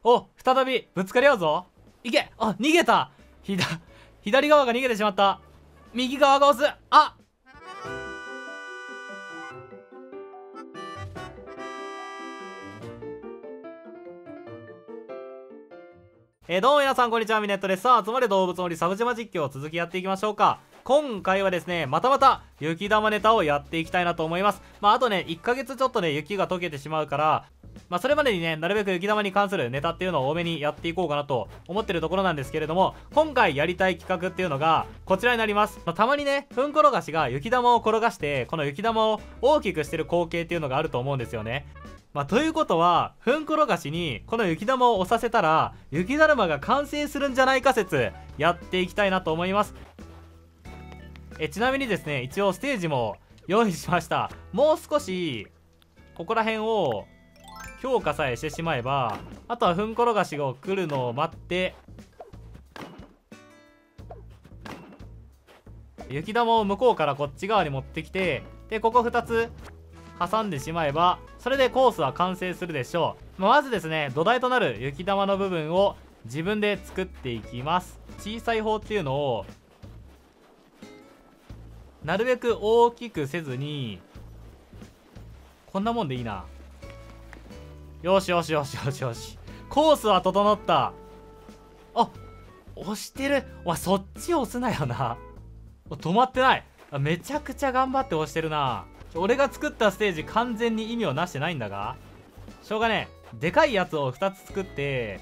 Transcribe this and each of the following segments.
お、再びぶつかり合うぞ。いけ。あ、逃げた。左側が逃げてしまった。右側が押す。あ、どうも皆さんこんにちは、ミネットです。さあ、集まれ動物の森サブ島実況を続きやっていきましょうか。今回はですね、またまた雪玉ネタをやっていきたいなと思います。あとね、1ヶ月ちょっとね、雪が溶けてしまうから、それまでにね、なるべく雪玉に関するネタっていうのを多めにやっていこうかなと思ってるところなんですけれども、今回やりたい企画っていうのが、こちらになります。たまにね、ふんころがしが雪玉を転がして、この雪玉を大きくしてる光景っていうのがあると思うんですよね。ということは、ふんころがしにこの雪玉を押させたら、雪だるまが完成するんじゃないか説、やっていきたいなと思います。ちなみにですね、一応ステージも用意しました。もう少し、ここら辺を強化さえしてしまえば、あとはふんころがしが来るのを待って、雪玉を向こうからこっち側に持ってきて、で、ここ2つ、挟んでしまえばそれでコースは完成するでしょう。まずですね、土台となる雪玉の部分を自分で作っていきます。小さい方っていうのをなるべく大きくせずに、こんなもんでいいな。よしよしよしよしよし、コースは整った。あ、押してる。わ、そっち押すなよな。止まってない。めちゃくちゃ頑張って押してるな。俺が作ったステージ完全に意味をなしてないんだが、しょうがねえ。でかいやつを2つ作って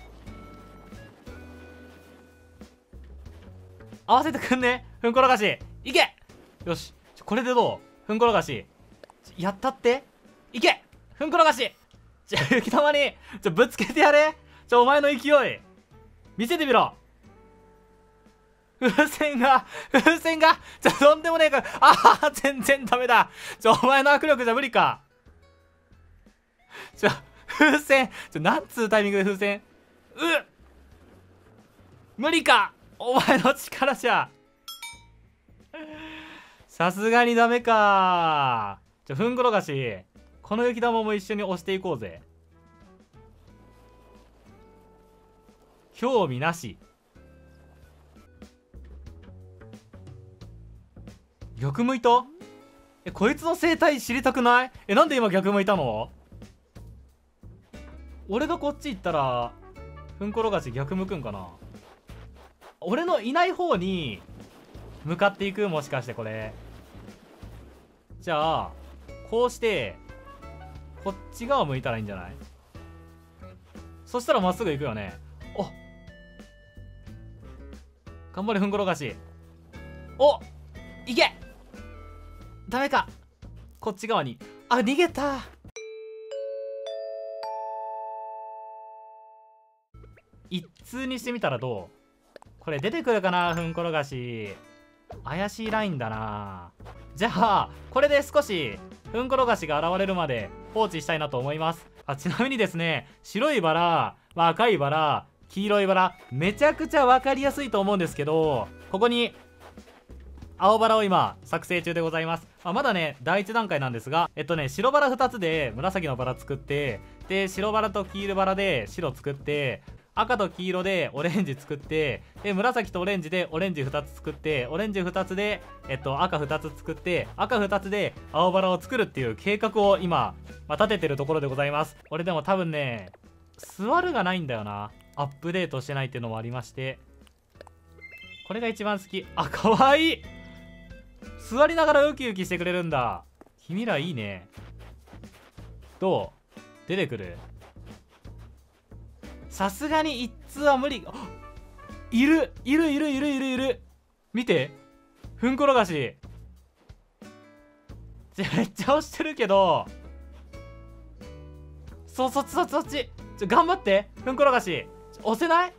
合わせてくんね。ふんころがしいけ。よし、これでどう。ふんころがしやったって。いけ。ふんころがし、雪玉にぶつけてやれ。お前の勢い見せてみろ。風船がとんでもねえから。ああ、全然ダメだ。お前の握力じゃ無理か。風船、なんつうタイミングで風船。無理か。お前の力じゃ。さすがにダメか。ふんころがし、この雪玉も一緒に押していこうぜ。興味なし。逆向いた。こいつの生態知りたくない？なんで今逆向いたの？俺がこっち行ったらふんころがし逆向くんかな。俺のいない方に向かっていく。もしかしてこれ。じゃあこうしてこっち側向いたらいいんじゃない？そしたらまっすぐ行くよね。お、頑張れふんころがし。お、いけ。ダメか。こっち側に。あ、逃げた。一通にしてみたらどう？これ出てくるかな。ふんころがし怪しいラインだな。じゃあこれで少しふんころがしが現れるまで放置したいなと思います。ちなみにですね、白いバラ、赤いバラ、黄色いバラ、めちゃくちゃ分かりやすいと思うんですけど、ここに青バラを今作成中でございます。まだね第1段階なんですが、白バラ2つで紫のバラ作って、で白バラと黄色バラで白作って、赤と黄色でオレンジ作って、で紫とオレンジでオレンジ2つ作って、オレンジ2つで赤2つ作って、赤2つで青バラを作るっていう計画を今、立ててるところでございます。俺でも多分ね、座るがないんだよな。アップデートしてないっていうのもありまして、これが一番好き。あ、かわいい。座りながらウキウキしてくれるんだ。君らいいね。どう？出てくる？さすがに一通は無理。いる見て、ふんころがしめっちゃ押してるけど、そっち頑張って。ふんころがし押せない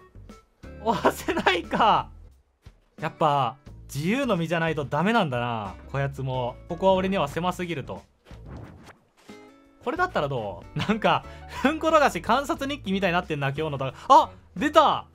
か。やっぱ自由の身じゃないとダメなんだな、こやつも。ここは俺には狭すぎると。これだったらどう？なんかふんころがし観察日記みたいになってんな、今日のだ。あ、出た。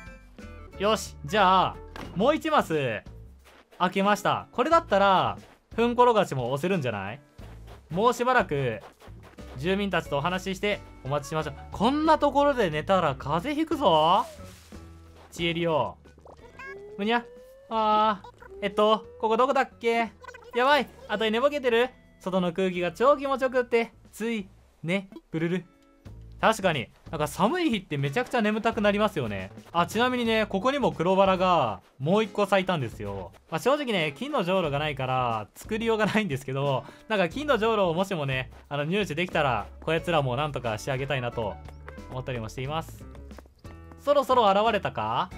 よし、じゃあもう1マス開けました。これだったらふんころがしも押せるんじゃない？もうしばらく住民たちとお話ししてお待ちしましょう。こんなところで寝たら風邪ひくぞ。ちえりよ。むにゃ。ここどこだっけ？やばい、あとで寝ぼけてる。外の空気が超気持ちよくって、つい、ね、ブルル。確かに、なんか寒い日ってめちゃくちゃ眠たくなりますよね。ちなみにね、ここにも黒バラがもう一個咲いたんですよ。正直ね、金のじょうろがないから作りようがないんですけど、なんか金のじょうろをもしもね、入手できたら、こやつらもなんとか仕上げたいなと思ったりもしています。そろそろ現れたか？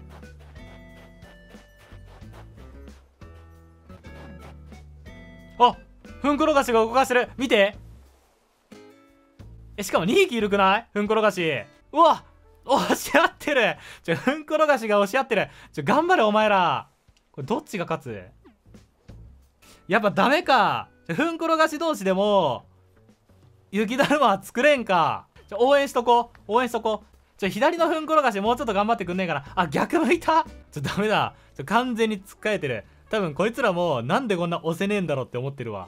あ、ふんころがしが動かしてる。見て。しかも2匹いるくない？ふんころがし。うわ、押し合ってる。ふんころがしが押し合ってる。頑張れお前ら。これどっちが勝つ？やっぱダメか。ふんころがし同士でも雪だるまは作れんか。応援しとこう。応援しとこう。左のふんころがしもうちょっと頑張ってくんねえかな。逆向いた。ダメだ。完全につっかえてる。多分こいつらもなんでこんな押せねえんだろうって思ってるわ。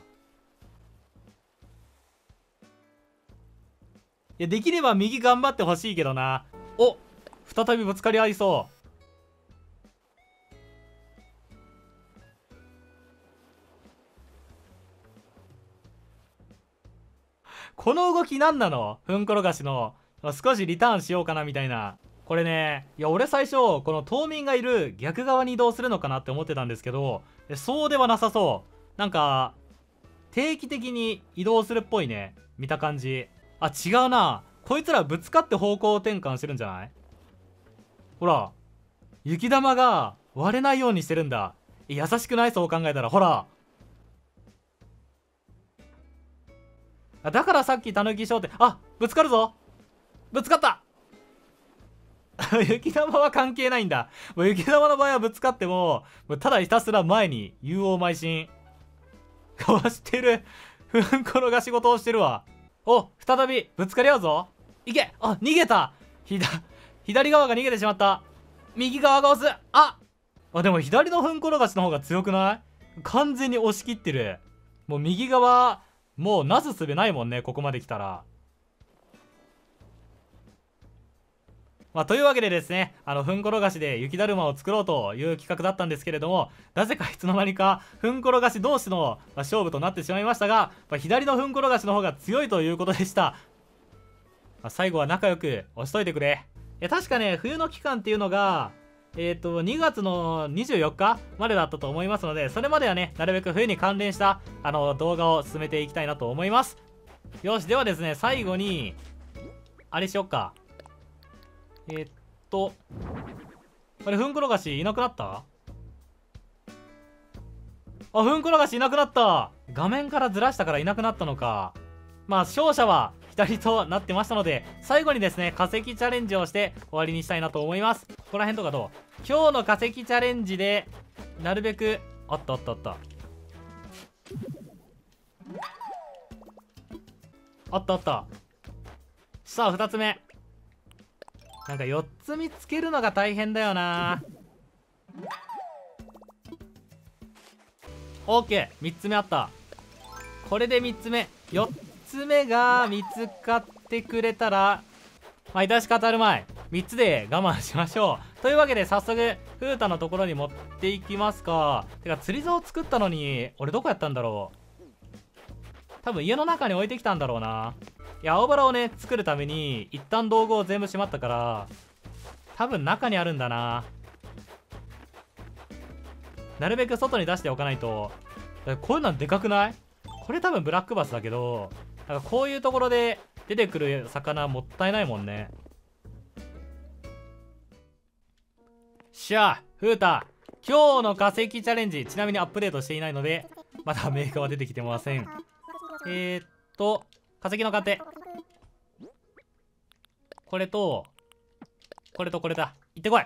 いや、できれば右頑張ってほしいけどな。お、再びぶつかり合いそう。この動き何なの？ふんころがしの少しリターンしようかなみたいな。これね、いや俺最初この島民がいる逆側に移動するのかなって思ってたんですけど、そうではなさそう。なんか定期的に移動するっぽいね、見た感じ。違うな。こいつらぶつかって方向転換してるんじゃない？ほら、雪玉が割れないようにしてるんだ。優しくない？そう考えたら。ほら、だからさっきたぬき商店、ぶつかるぞ。ぶつかった。雪玉は関係ないんだ。もう雪玉の場合はぶつかってもただひたすら前に有応邁進。かわしてる。ふんころが仕事をしてるわ。お、再びぶつかり合うぞ。いけ。逃げた。左側が逃げてしまった。右側が押す。でも左のふんころがしの方が強くない？完全に押し切ってる。もう右側もうなすすべないもんね、ここまで来たら。というわけでですね、ふんころがしで雪だるまを作ろうという企画だったんですけれども、なぜかいつの間にかふんころがし同士の勝負となってしまいましたが、左のふんころがしの方が強いということでした。最後は仲良く押しといてくれ。確かね、冬の期間っていうのが2月の24日までだったと思いますので、それまではね、なるべく冬に関連した動画を進めていきたいなと思います。よし、ではですね、最後にあれしよっか。これふんころがしいなくなった？ふんころがしいなくなった。画面からずらしたからいなくなったのか。勝者は左となってましたので、最後にですね、化石チャレンジをして終わりにしたいなと思います。ここら辺とかどう？今日の化石チャレンジでなるべくあった。さあ2つ目。なんか4つ見つけるのが大変だよな。OK、 3つ目あった。これで3つ目、4つ目が見つかってくれたら致し方あるまい。3つで我慢しましょう。というわけで早速風太のところに持っていきますか。てか釣り竿を作ったのに俺どこやったんだろう。多分家の中に置いてきたんだろうな。いや、青バラをね作るために一旦道具を全部しまったから多分中にあるんだな。なるべく外に出しておかないと。こういうのでかくない？これ多分ブラックバスだけど、なんかこういうところで出てくる魚もったいないもんね。しゃあ風太、今日の化石チャレンジ、ちなみにアップデートしていないのでまだメーカーは出てきてません。化石の鑑定、これとこれとこれだ。行ってこい。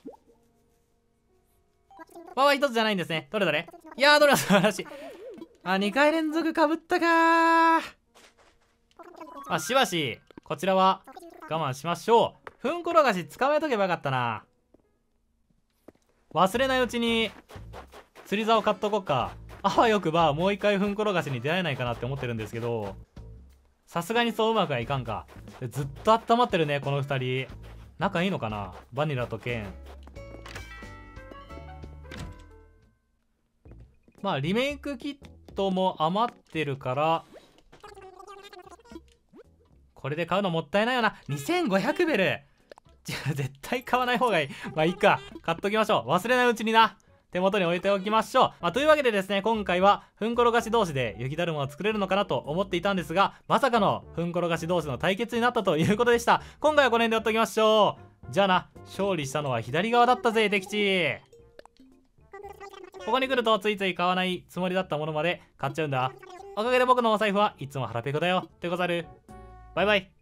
一つじゃないんですね。どれどれ？いやー、どれは素晴らしい。2回連続かぶったかー。しばしこちらは我慢しましょう。ふんころがし捕まえとけばよかったな。忘れないうちに釣り竿買っとこっか。 あわよくばもう一回ふんころがしに出会えないかなって思ってるんですけど、さすがにそううまくはいかんか。ずっと温まってるねこの2人。仲いいのかな、バニラとケン。まあリメイクキットも余ってるから、これで買うのもったいないよな。2500ベル。絶対買わない方がいい。まあいいか、買っときましょう。忘れないうちにな、手元に置いておきましょう。まあ、というわけでですね、今回はふんころがし同士で雪だるまを作れるのかなと思っていたんですが、まさかのふんころがし同士の対決になったということでした。今回はこの辺でやっておきましょう。じゃあな、勝利したのは左側だったぜ敵地。ここに来るとついつい買わないつもりだったものまで買っちゃうんだ。おかげで僕のお財布はいつも腹ペコだよってござる。バイバイ。